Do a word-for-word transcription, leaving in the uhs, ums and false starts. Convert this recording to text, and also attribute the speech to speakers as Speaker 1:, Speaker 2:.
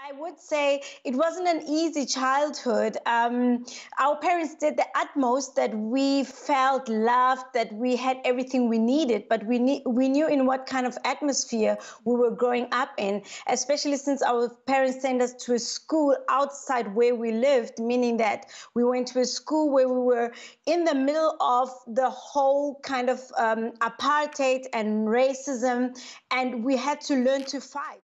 Speaker 1: I would say it wasn't an easy childhood. Um, our parents did the utmost that we felt loved, that we had everything we needed, but we, ne- we knew in what kind of atmosphere we were growing up in, especially since our parents sent us to a school outside where we lived, meaning that we went to a school where we were in the middle of the whole kind of um, apartheid and racism, and we had to learn to fight.